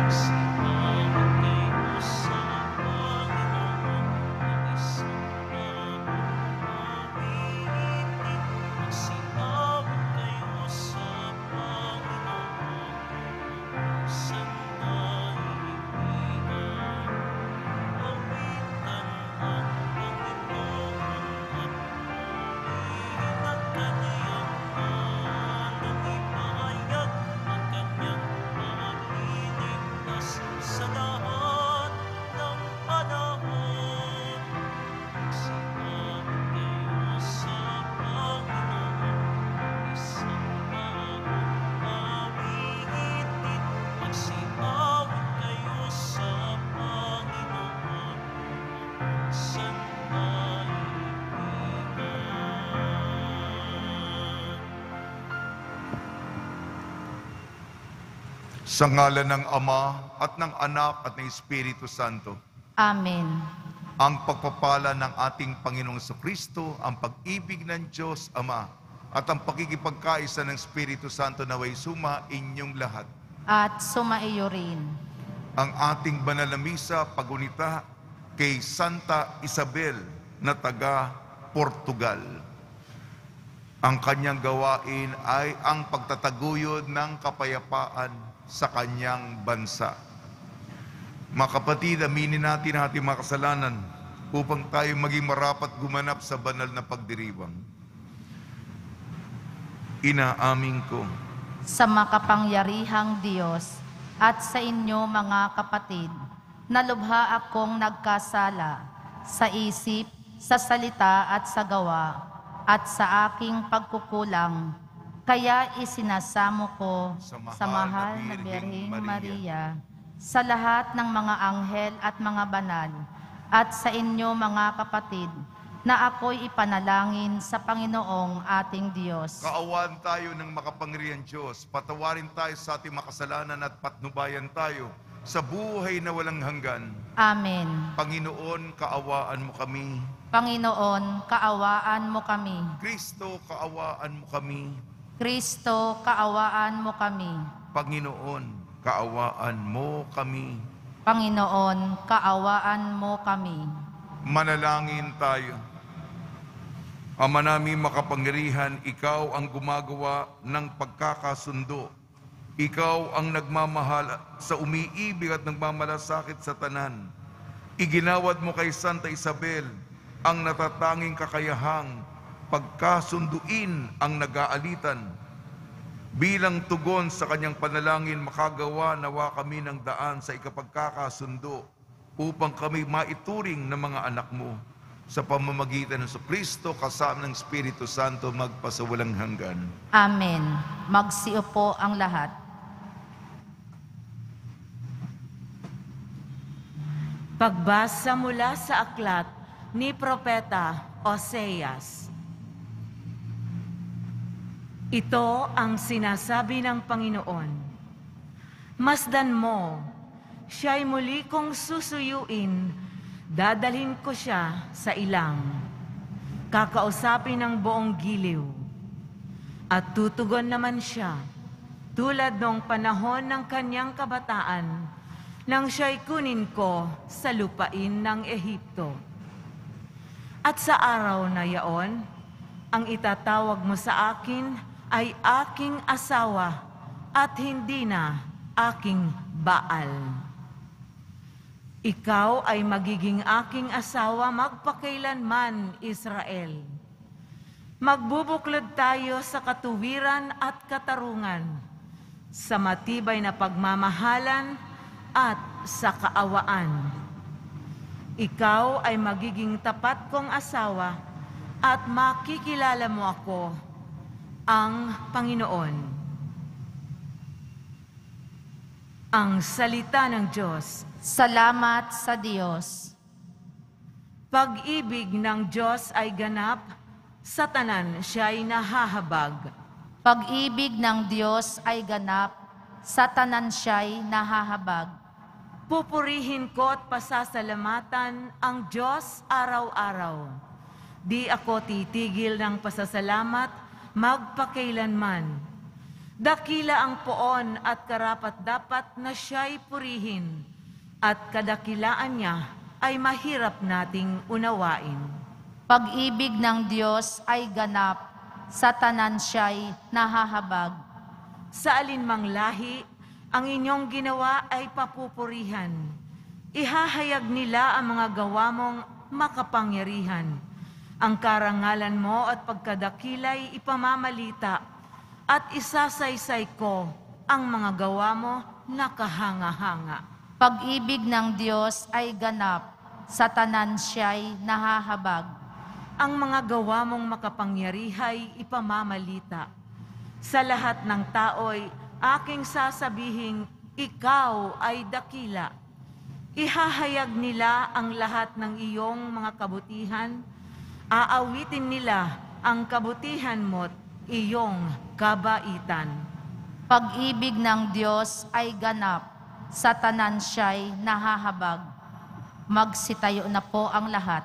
Sa ngalan ng Ama at ng Anak at ng Espiritu Santo. Amen. Ang pagpapala ng ating Panginoong Kristo, ang pag-ibig ng Diyos Ama, at ang pakikipagkaisa ng Espiritu Santo naway suma inyong lahat. At sumaiyo rin. Ang ating banal na misa pagunita kay Santa Isabel na taga Portugal. Ang kanyang gawain ay ang pagtataguyod ng kapayapaan sa kanyang bansa. Mga kapatid, aminin natin ang ating mga kasalanan upang tayo maging marapat gumanap sa banal na pagdiriwang. Inaamin ko Sa makapangyarihang Diyos at sa inyo mga kapatid, na lubha akong nagkasala sa isip, sa salita at sa gawa, at sa aking pagkukulang. Kaya isinasamo ko sa mahal na Birheng Maria, sa lahat ng mga anghel at mga banal, at sa inyo mga kapatid, na ako'y ipanalangin sa Panginoong ating Diyos. kaawaan tayo ng makapangyarihang Diyos, patawarin tayo sa ating makasalanan at patnubayan tayo sa buhay na walang hanggan. Amen. Panginoon, kaawaan mo kami. Panginoon, kaawaan mo kami. Kristo, kaawaan mo kami. Kristo, kaawaan mo kami. Panginoon, kaawaan mo kami. Panginoon, kaawaan mo kami. Manalangin tayo. Ama namin makapangyarihan, ikaw ang gumagawa ng pagkakasundo. Ikaw ang nagmamahal sa umiibig at nagmamalasakit sa tanan. Iginawad mo kay Santa Isabel ang natatanging kakayahang pagkasunduin ang nag-aalitan. Bilang tugon sa kanyang panalangin, makagawa nawa kami ng daan sa ikapagkakasundo upang kami maituring ng mga anak mo sa pamamagitan ng Kristo kasama ng Espiritu Santo magpasawalang hanggan. Amen. Magsiupo ang lahat. Pagbasa mula sa aklat ni Propeta Oseas. Ito ang sinasabi ng Panginoon. Masdan mo, siya'y muli kong susuyuin, dadalhin ko siya sa ilang. Kakausapin ng buong giliw. At tutugon naman siya, tulad noong panahon ng kanyang kabataan, nang siya'y kunin ko sa lupain ng Ehipto. At sa araw na yaon, ang itatawag mo sa akin ay aking asawa at hindi na aking Baal. Ikaw ay magiging aking asawa magpakailanman, Israel. Magbubuklod tayo sa katuwiran at katarungan, sa matibay na pagmamahalan at sa kaawaan. Ikaw ay magiging tapat kong asawa at makikilala mo ako, ang Panginoon. Ang salita ng Diyos. Salamat sa Diyos. Pag-ibig ng Diyos ay ganap, sa tanan siya'y nahahabag. Pag-ibig ng Diyos ay ganap, sa tanan siya'y nahahabag. Pupurihin ko at pasasalamatan ang Diyos araw-araw. Di ako titigil ng pasasalamat magpakailanman. Dakila ang poon at karapat-dapat na siya'y purihin, at kadakilaan niya ay mahirap nating unawain. Pag-ibig ng Diyos ay ganap, sa tanan siya'y nahahabag. Sa alinmang lahi, ang inyong ginawa ay papupurihan. Ihahayag nila ang mga gawa mong makapangyarihan. Ang karangalan mo at pagkadakila'y ipamamalita, at isasaysay ko ang mga gawa mo na kahanga-hanga. Pag-ibig ng Diyos ay ganap, sa tanan siya'y nahahabag. Ang mga gawa mong makapangyarihay ipamamalita. Sa lahat ng tao'y aking sasabihing, ikaw ay dakila. Ihahayag nila ang lahat ng iyong mga kabutihan. Aawitin nila ang kabutihan mo't iyong kabaitan. Pag-ibig ng Diyos ay ganap, sa tanan siya'y nahahabag. Magsitayo na po ang lahat.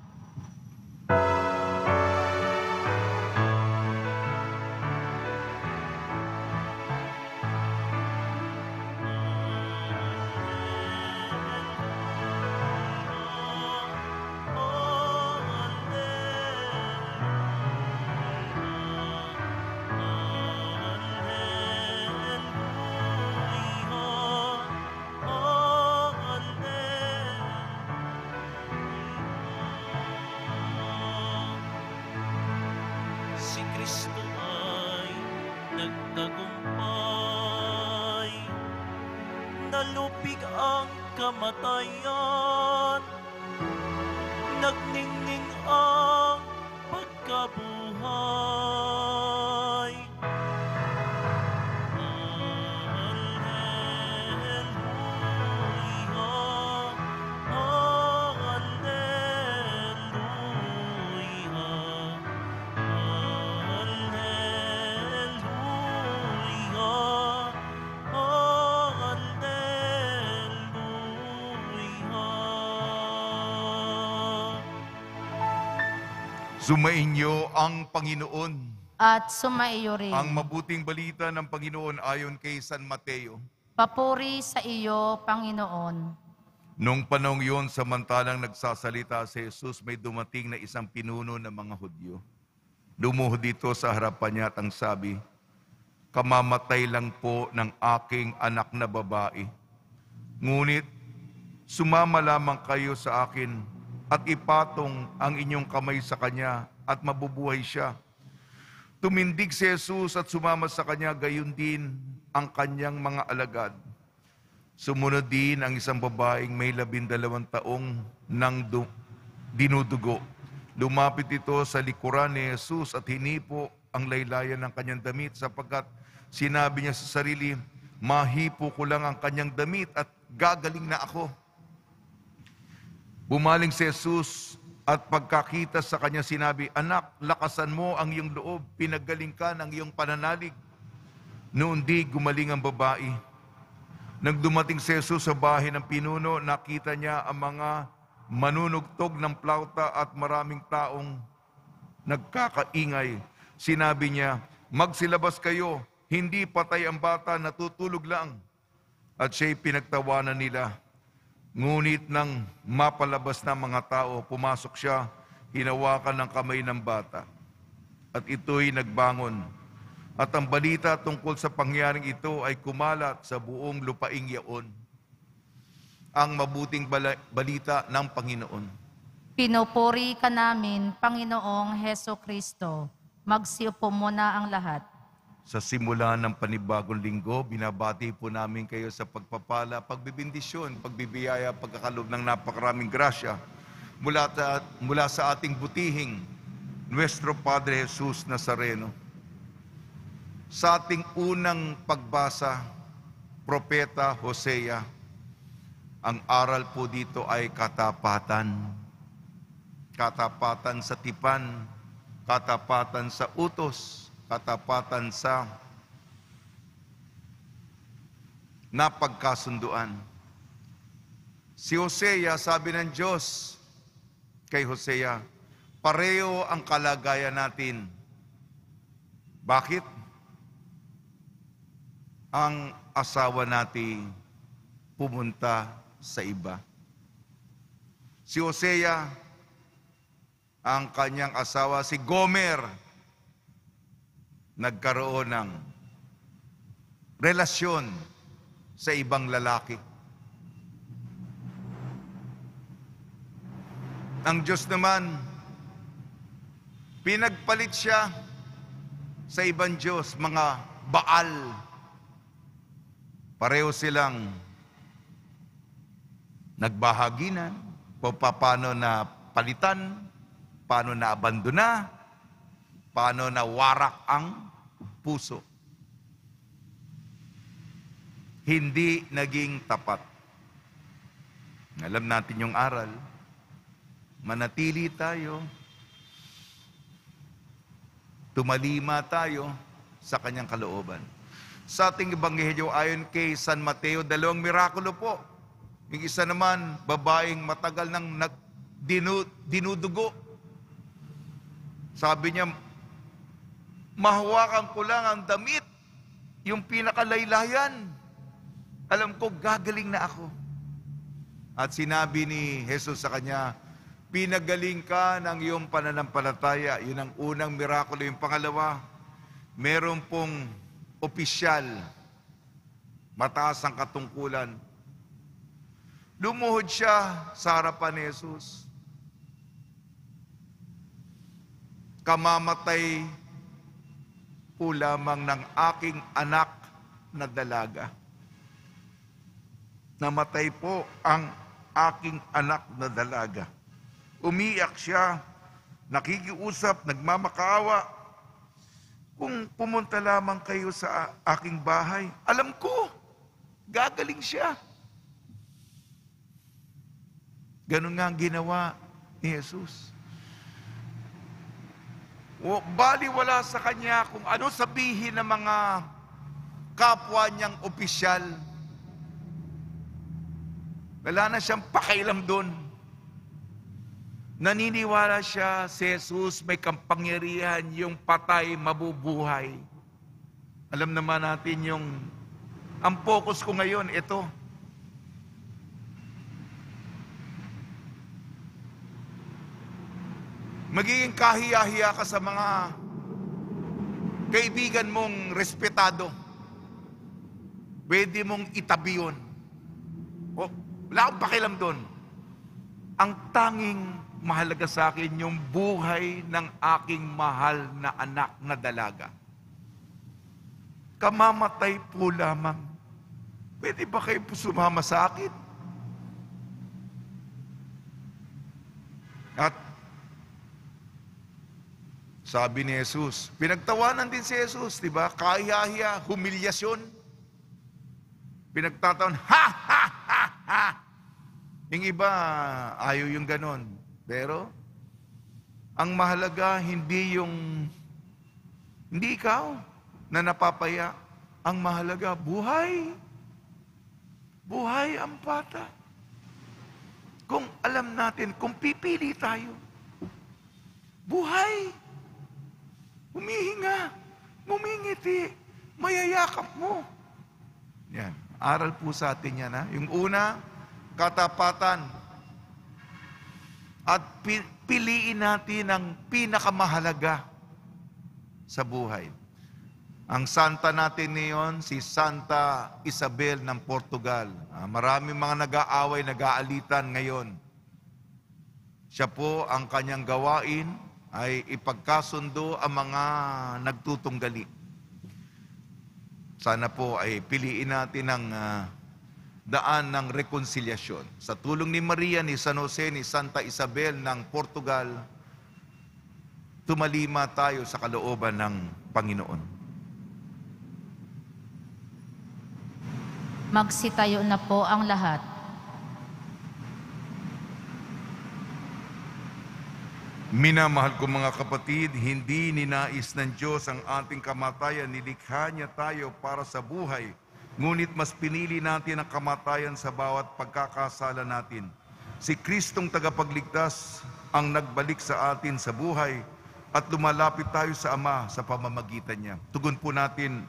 Si Kristo ay nagtagumpay, nalupig ang kamatayan, nagningning ang pagkabuhay. Sumainyo ang Panginoon. At sumaiyo rin. Ang mabuting balita ng Panginoon ayon kay San Mateo. Papuri sa iyo, Panginoon. Noong panahon yun, samantalang nagsasalita si Jesus, may dumating na isang pinuno ng mga Hudyo. Lumuhod dito sa harapan niya at ang sabi, kamamatay lang po ng aking anak na babae. Ngunit, sumama lamang kayo sa akin at ipatong ang inyong kamay sa kanya at mabubuhay siya. Tumindig si Jesus at sumama sa kanya, gayon din ang kanyang mga alagad. Sumunod din ang isang babaeng may 12 taong nang dinudugo. Lumapit ito sa likuran ni Jesus at hinipo ang laylayan ng kanyang damit sapagkat sinabi niya sa sarili, mahipo ko lang ang kanyang damit at gagaling na ako. Bumaling si Jesus at pagkakita sa kanya sinabi, anak, lakasan mo ang iyong loob, pinagaling ka ng iyong pananalig. Noon di gumaling ang babae. Nang dumating si Jesus sa bahay ng pinuno, nakita niya ang mga manunugtog ng plauta at maraming taong nagkakaingay. Sinabi niya, magsilabas kayo, hindi patay ang bata, natutulog lang. At siya'y pinagtawanan nila. Ngunit nang mapalabas na mga tao, pumasok siya, hinawakan ng kamay ng bata. At ito'y nagbangon. At ang balita tungkol sa pangyaring ito ay kumalat sa buong lupaing yaon. Ang mabuting balita ng Panginoon. Pinupuri ka namin, Panginoong Heso Kristo. Magsiupo muna ang lahat. Sa simula ng panibagong linggo, binabati po namin kayo sa pagpapala, pagbibindisyon, pagbibiyaya, pagkakalob ng napakaraming grasya mula sa ating butihing Nuestro Padre Jesus Nazareno. Sa ating unang pagbasa, Propeta Hosea, ang aral po dito ay katapatan. Katapatan sa tipan, katapatan sa utos, katapatan sa napagkasunduan. Si Hosea, sabi ng Diyos kay Hosea, pareho ang kalagayan natin. Bakit? ang asawa nating pumunta sa iba. Si Hosea, ang kanyang asawa, si Gomer, nagkaroon ng relasyon sa ibang lalaki. Ang Diyos naman, pinagpalit siya sa ibang Diyos, mga Baal. Pareho silang nagbahaginan, paano na palitan, paano na abandona, paano na warak ang puso. Hindi naging tapat. Alam natin yung aral. Manatili tayo. Tumalima tayo sa kanyang kalooban. Sa ating ebanghelyo ayon kay San Mateo, 2 mirakulo po. Yung isa naman, babaeng matagal nang dinudugo. Sabi niya, mahawakan ko lang ang damit, yung pinakalaylayan. Alam ko, gagaling na ako. At sinabi ni Jesus sa kanya, pinagaling ka ng iyong pananampalataya. Yun ang unang mirakulo. Yung pangalawa, meron pong opisyal, mataas ang katungkulan. Lumuhod siya sa harapan ni Jesus. Kamamatay po lamang ng aking anak na dalaga. Namatay po ang aking anak na dalaga. Umiyak siya, nakikiusap, nagmamakaawa. Kung pumunta lamang kayo sa aking bahay, alam ko, gagaling siya. Ganun nga ang ginawa ni Jesus. Baliwala sa kanya kung ano sabihin ng mga kapwa niyang opisyal. Wala na siyang pakialam doon. Naniniwala siya si Jesus may kapangyarihan, yung patay mabubuhay. Alam naman natin ang focus ko ngayon, ito. Magiging kahiya-hiya ka sa mga kaibigan mong respetado. Pwede mong itabi yun. Wala akong pakialam doon. Ang tanging mahalaga sa akin yung buhay ng aking mahal na anak na dalaga. Kamamatay po lamang. Pwede ba kayo sumama sa akin? At sabi ni Jesus, pinagtawanan din si Jesus, di ba? Kahiya-hiya, humilyasyon. Pinagtatawan, ha, ha, ha, ha. Yung iba, ayaw yung ganon. Pero, ang mahalaga, hindi ikaw na napapaya. Ang mahalaga, buhay. Buhay ang bata. Kung alam natin, kung pipili tayo, buhay. Humihinga, ngumingiti, mayayakap mo. Yan, aral po sa atin yan. Ha? Yung una, katapatan. At piliin natin ang pinakamahalaga sa buhay. Ang santa natin ngayon, si Santa Isabel ng Portugal. Maraming mga nag-aaway, nag-aalitan ngayon. Siya po, ang kanyang gawain ay ipagkasundo ang mga nagtutunggali. Sana po ay piliin natin ang daan ng rekonsilyasyon. Sa tulong ni Maria, ni San Jose, ni Santa Isabel ng Portugal, tumalima tayo sa kalooban ng Panginoon. Magsitayo na po ang lahat. Minamahal ko mga kapatid, hindi ninais ng Diyos ang ating kamatayan, nilikha niya tayo para sa buhay. Ngunit mas pinili natin ang kamatayan sa bawat pagkakasala natin. Si Kristong tagapagligtas ang nagbalik sa atin sa buhay at lumalapit tayo sa Ama sa pamamagitan niya. Tugon po natin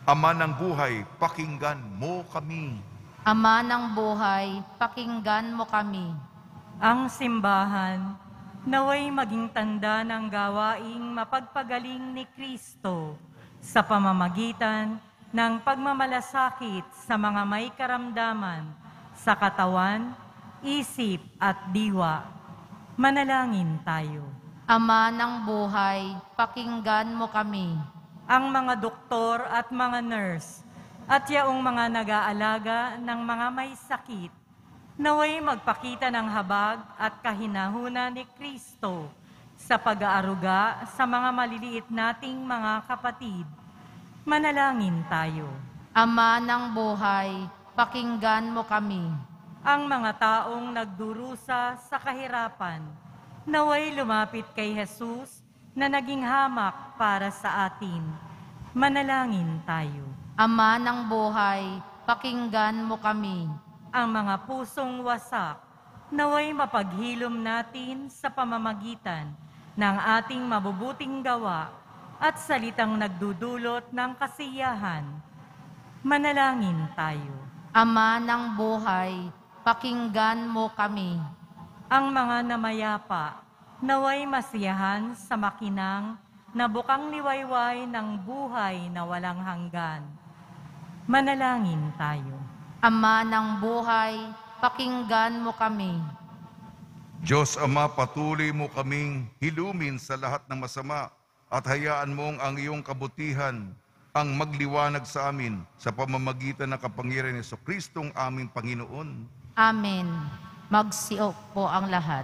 Ama ng buhay, pakinggan mo kami. Ama ng buhay, pakinggan mo kami. Ang simbahan, naway maging tanda ng gawaing mapagpagaling ni Kristo sa pamamagitan ng pagmamalasakit sa mga may karamdaman sa katawan, isip at diwa. Manalangin tayo. Ama ng buhay, pakinggan mo kami. Ang mga doktor at mga nurse at yaong mga nag-aalaga ng mga may sakit, naway magpakita ng habag at kahinahuna ni Kristo sa pag-aaruga sa mga maliliit nating mga kapatid. Manalangin tayo. Ama ng buhay, pakinggan mo kami. Ang mga taong nagdurusa sa kahirapan, naway lumapit kay Jesus na naging hamak para sa atin. Manalangin tayo. Ama ng buhay, pakinggan mo kami. Ang mga pusong wasak, naway mapaghilom natin sa pamamagitan ng ating mabubuting gawa at salitang nagdudulot ng kasiyahan. Manalangin tayo. Ama ng buhay, pakinggan mo kami. Ang mga namayapa, naway masiyahan sa makinang na bukang liwayway ng buhay na walang hanggan. Manalangin tayo. Ama ng buhay, pakinggan mo kami. Diyos Ama, patuloy mo kaming hilumin sa lahat ng masama at hayaan mong ang iyong kabutihan ang magliwanag sa amin sa pamamagitan ng kapangyarihan ni Jesucristong aming Panginoon. Amen. Magsiok po ang lahat.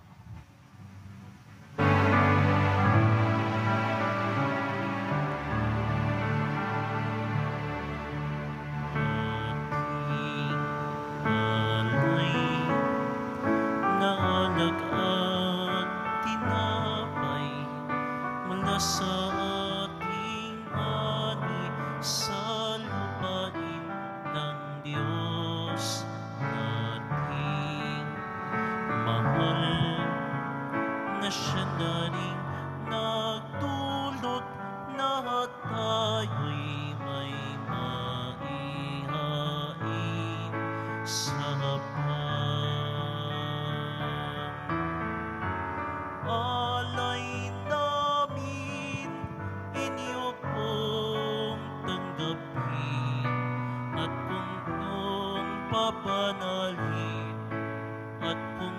Papanalhin at kung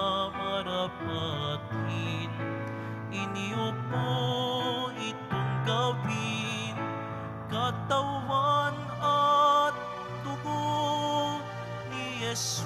mamarapatin, inyo po itong gawin, katawan at dugo ni Jesus.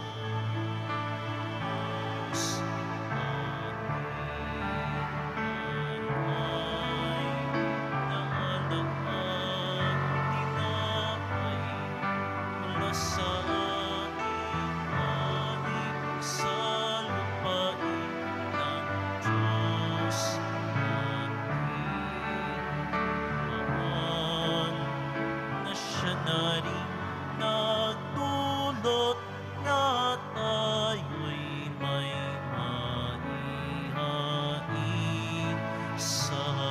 Nagdulot na tayo'y may maihain sa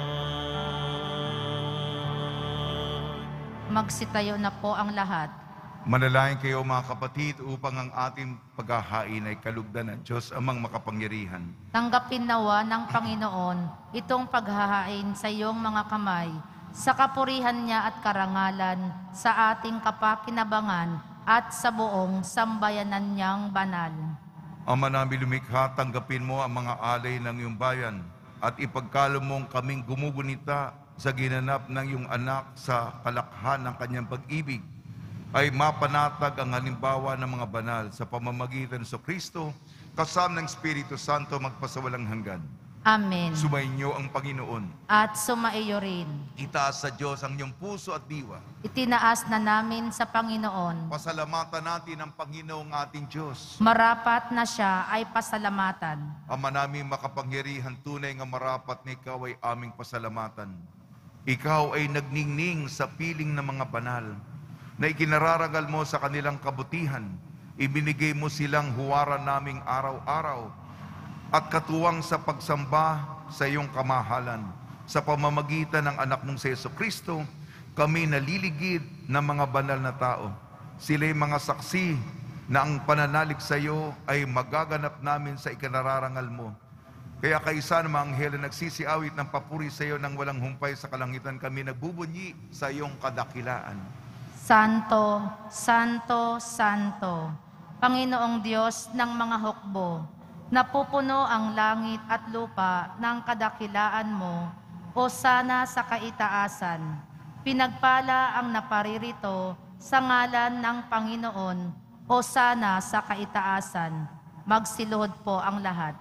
pan. Magsitayo na po ang lahat. Manalangin kayo mga kapatid upang ang ating paghahain ay kalugdan ng Diyos amang makapangyarihan. Tanggapin nawa ng Panginoon itong paghahain sa iyong mga kamay, sa kapurihan niya at karangalan, sa ating kapakinabangan at sa buong sambayanan niyang banal. Ama namin lumikha, tanggapin mo ang mga alay ng iyong bayan at ipagkaloob mong kaming gumugunita sa ginanap ng iyong anak sa kalakhan ng kanyang pag-ibig, ay mapanatag ang halimbawa ng mga banal sa pamamagitan sa Kristo, kasama ng Espiritu Santo magpasawalang hanggan. Amen. Sumainyo ang Panginoon. At sumaiyo rin. Itaas sa Diyos ang iyong puso at diwa. Itinaas na namin sa Panginoon. Pasalamatan natin ang Panginoong ating Diyos. Marapat na siya ay pasalamatan. Ama namin makapangyarihan, tunay nga marapat na ikaw ay aming pasalamatan. Ikaw ay nagningning sa piling ng mga banal, na ikinararangal mo sa kanilang kabutihan. Ibinigay mo silang huwaran naming araw-araw at katuwang sa pagsamba sa iyong kamahalan sa pamamagitan ng anak mong si Jesucristo, kami naliligid ng mga banal na tao. Sila'y mga saksi na ang pananalig sa iyo ay magaganap namin sa ikinararangal mo. Kaya kaisa ng mga anghel na nagsisiawit ng papuri sa iyo nang walang humpay sa kalangitan, kami nagbubunyi sa iyong kadakilaan. Santo, Santo, Santo, Panginoong Diyos ng mga hukbo, napupuno ang langit at lupa ng kadakilaan mo, o sana sa kaitaasan. Pinagpala ang naparirito sa ngalan ng Panginoon, o sana sa kaitaasan. Magsiluhod po ang lahat.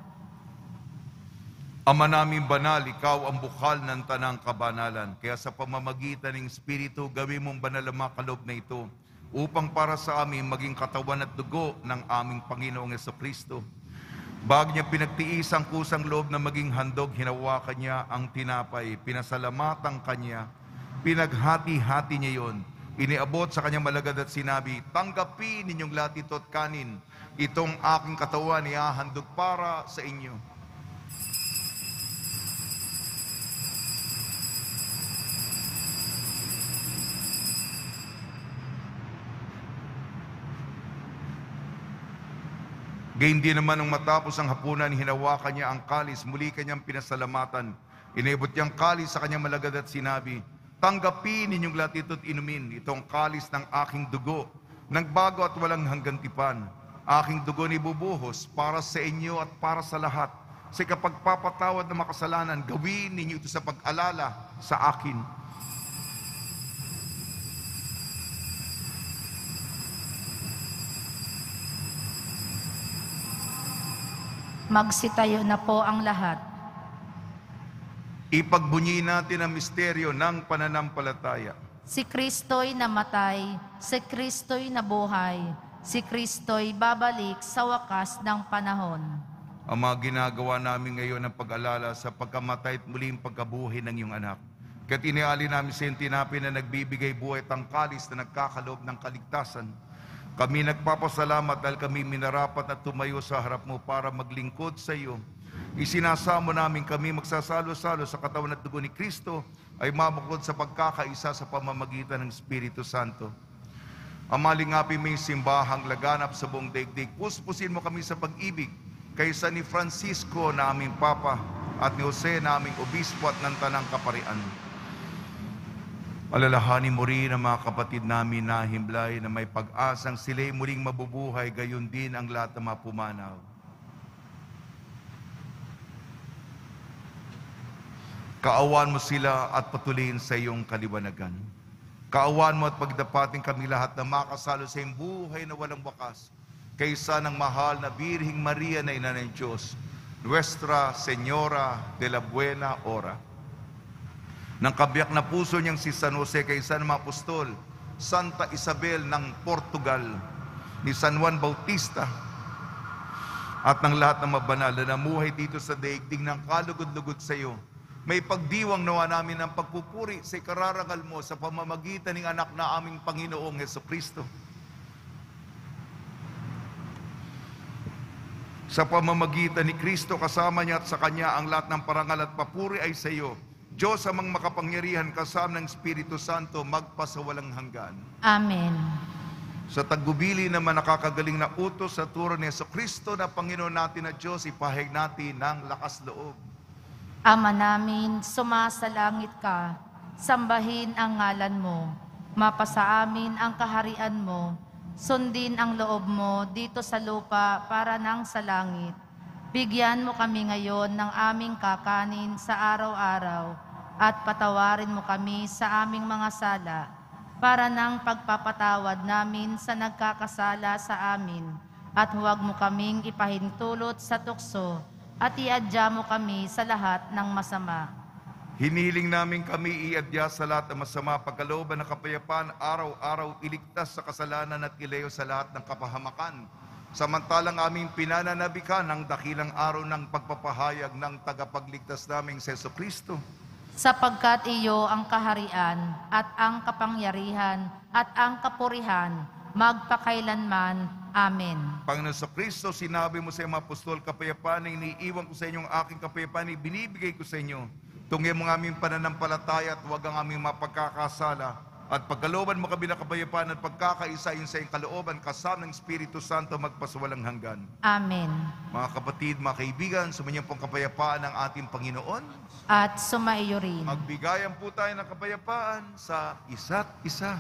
Ama naming banal, ikaw ang bukal ng tanang kabanalan. Kaya sa pamamagitan ng Espiritu, gawin mong banal ang mga kaloob na ito, upang para sa amin maging katawan at dugo ng aming Panginoong Jesucristo. Bago niya pinagtiis ang kusang loob na maging handog, hinawakan niya ang tinapay, pinasalamatan kanya, pinaghati-hati niya yon, iniabot sa kanyang malagad at sinabi, tanggapin ninyong lahat ito at kanin, itong aking katawan ihahandog para sa inyo. Gayun din naman nung matapos ang hapunan, hinawakan niya ang kalis, muli kanyang pinasalamatan. Inibot niyang kalis sa kanyang malagad at sinabi, tanggapin ninyong lahat ito't inumin, itong kalis ng aking dugo, nagbago at walang hanggang tipan. Aking dugo ni bubuhos para sa inyo at para sa lahat. Sa kapagpapatawad ng makasalanan, gawin ninyo ito sa pag-alala sa akin. Magsitayo na po ang lahat. Ipagbunyi natin ang misteryo ng pananampalataya. Si Kristo'y namatay, si Kristo'y nabuhay, si Kristo'y babalik sa wakas ng panahon. Ang mga ginagawa namin ngayon ng pag-alala sa pagkamatay at muling pagkabuhay ng iyong anak. Kaya't iniali namin sa iyong tinapay na nagbibigay buhay at ang kalis na nagkakaloob ng kaligtasan. Kami nagpapasalamat dahil kami minarapat na tumayo sa harap mo para maglingkod sa iyo. Isinasamo namin kami magsasalo-salo sa katawan at dugo ni Kristo ay mabukod sa pagkakaisa sa pamamagitan ng Espiritu Santo. Amalingapi may simbahang laganap sa buong daigdig. Puspusin mo kami sa pag-ibig kaysa ni Francisco na aming Papa at ni Jose na aming Obispo at ng Tanang Kaparian. Alalahanin mo rin ang mga kapatid namin na himlay na may pag-asang sila'y muling mabubuhay, gayon din ang lahat ng mga pumanaw. Kaawaan mo sila at patuloyin sa iyong kaliwanagan. Kaawaan mo at pagdapating kami lahat na makasalo sa iyong buhay na walang wakas, kaysa ng mahal na Birhing Maria na Ina ng Diyos, Nuestra Señora de la Buena Hora. Ng kabiyak na puso niyang si San Jose, kaysa ng mga apostol, Santa Isabel ng Portugal, ni San Juan Bautista, at ng lahat ng mabanal na namuhay dito sa daigdig ng kalugod-lugod sa iyo, may pagdiwang nawa namin ng pagpupuri sa ikararangal mo sa pamamagitan ng anak na aming Panginoong Jesucristo. Sa pamamagitan ni Kristo, kasama niya at sa Kanya ang lahat ng parangal at papuri ay sa iyo, Diyos amang makapangyarihan, kasama ng Espiritu Santo, magpasawalang hanggan. Amen. Sa tagbubili naman nakakagaling na utos sa turo ni Jesucristo na Panginoon natin at Diyos, ipahayag natin ng lakas loob. Ama namin, sumasalangit ka, sambahin ang ngalan mo, mapasa amin ang kaharian mo, sundin ang loob mo dito sa lupa para nang sa langit. Bigyan mo kami ngayon ng aming kakanin sa araw-araw, at patawarin mo kami sa aming mga sala, para nang pagpapatawad namin sa nagkakasala sa amin, at huwag mo kaming ipahintulot sa tukso, at iadya mo kami sa lahat ng masama. Hiniling namin kami iadya sa lahat ng masama, pagkalooban ng kapayapaan, araw-araw iligtas sa kasalanan at ilayo sa lahat ng kapahamakan. Samantalang aming pinananabikan ang dakilang araw ng pagpapahayag ng tagapagligtas naming si Jesucristo. Sapagkat iyo ang kaharian, at ang kapangyarihan, at ang kapurihan, magpakailanman. Amen. Panginoon sa Kristo, sinabi mo sa mga apostol, kapayapaan na iniiwan ko sa inyo, ang aking kapayapaan ay binibigay ko sa inyo. Tungi mo ang aming pananampalataya at huwag ang aming mapagkakasala. At pagkalooban mo kami ng kapayapaan at pagkakaisa sa iyong kalooban kasama ng Espiritu Santo magpasawalang hanggan. Amen. Mga kapatid, mga kaibigan, sumainyo pong kapayapaan ng ating Panginoon. At sumaiyo rin. Magbigayan po tayo ng kapayapaan sa isa't isa.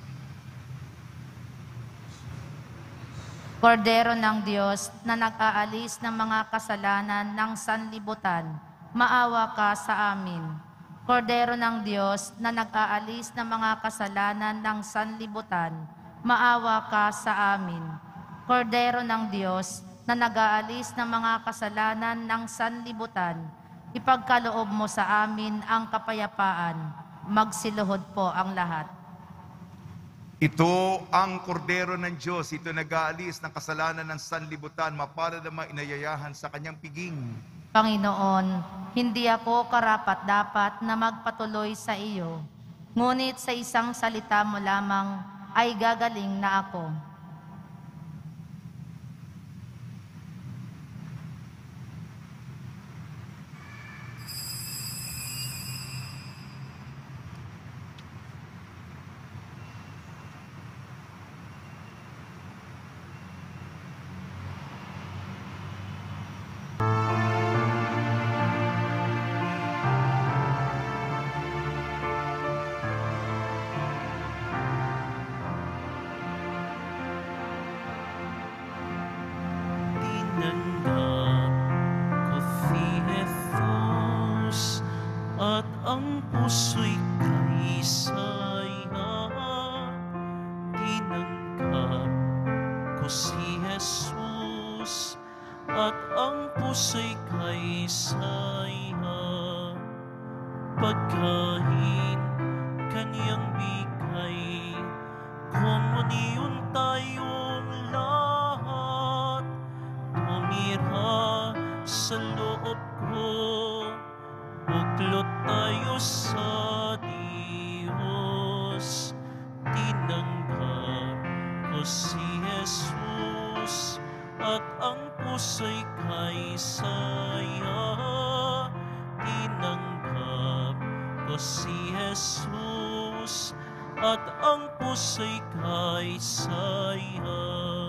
Kordero ng Diyos na nag-aalis ng mga kasalanan ng sanlibutan, maawa ka sa amin. Kordero ng Diyos na nag-aalis ng mga kasalanan ng sanlibutan, maawa ka sa amin. Kordero ng Diyos na nag-aalis ng mga kasalanan ng sanlibutan, ipagkaloob mo sa amin ang kapayapaan. Magsiluhod po ang lahat. Ito ang kordero ng Diyos, ito nag-aalis ng kasalanan ng sanlibutan, mapalad ang mga inayayahan sa kanyang piging. Panginoon, hindi ako karapat-dapat na magpatuloy sa iyo, ngunit sa isang salita mo lamang ay gagaling na ako. Tinanggap ko si Jesus at ang puso'y kaisaya. Tinanggap ko si Jesus at ang puso'y kaisaya. Pagkain kaniyang bigay, komunyon tayong lahat. Tumira sa loob ko, buklot tayo sa Diyos. Tinanggap ko si Jesus at ang puso'y kaisaya. Tinanggap ko si Jesus at ang puso'y kaisaya.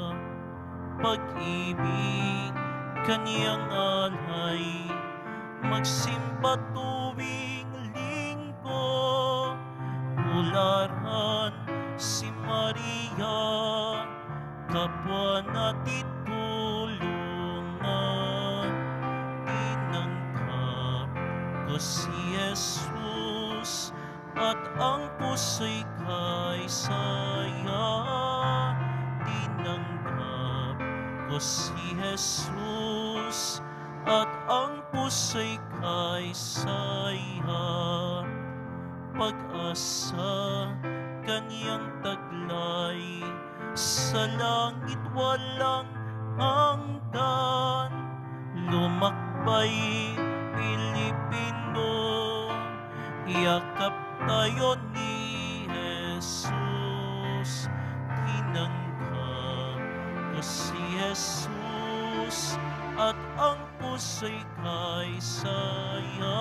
Pag-ibig kaniyang alay, magsimba tuwing linggo. Tularan si Maria, kapwa natin tulungan. Tinanggap ko si Jesus at ang puso'y kaisaya. Tinanggap ko si Jesus at ang puso'y kaisaya. Pag-asa kaniyang taglay, sa langit walang hanggan. Lumakbay Pilipino, yakap tayo ni Jesus. Tinanggap ko si Jesus at ang puso'y kaisaya.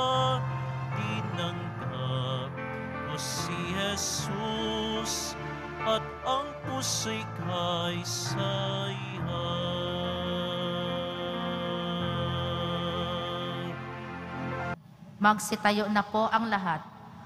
Tinanggap ko si Jesus at ang puso'y kaisaya. Magsitayo na po ang lahat.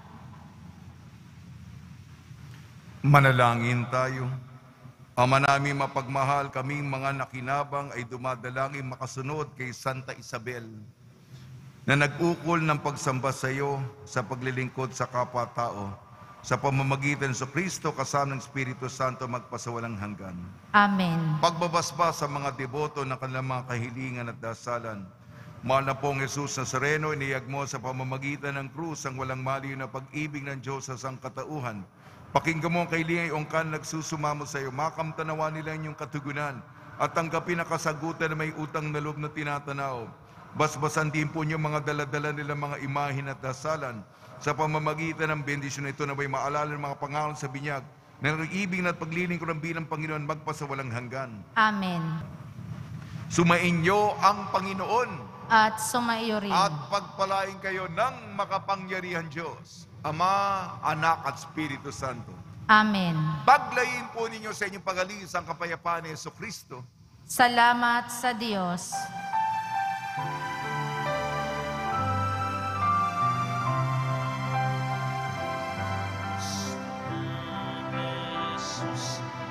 Manalangin tayo. Ama namin mapagmahal, kaming mga nakinabang ay dumadalangin makasunod kay Santa Isabel na nag-ukol ng pagsamba sa iyo sa paglilingkod sa kapwa-tao sa pamamagitan sa Kristo kasama ng Espiritu Santo magpasawalang hanggan. Amen. Pagbabasbas sa mga deboto ng kanilang mga kahilingan at dasalan. Mahal na pong Jesus Nazareno, iniyag mo sa pamamagitan ng krus ang walang maliw na pag-ibig ng Diyos sa sangkatauhan. Pakinggan mo ang kahilingan iyong kan nagsusumamo sa iyo. Makamtanawa nila inyong katugunan at tanggapin ang kasagutan na may utang na loob na tinatanaw. Basbasan din po niyo mga daladala nilang mga imahin at dasalan. Sa pamamagitan ng bendisyon na ito na may maalala ng mga pangalan sa binyag na nag-ibig at paglilingkod ng bilang Panginoon magpasawalang hanggan. Amen. Sumainyo ang Panginoon. at sumaiyo rin. At pagpalain kayo ng makapangyarihan Diyos, Ama, Anak at Espiritu Santo. Amen. Paglayin po ninyo sa inyong pag-alis ang kapayapaan ni Jesucristo. Salamat sa Diyos. Jesus,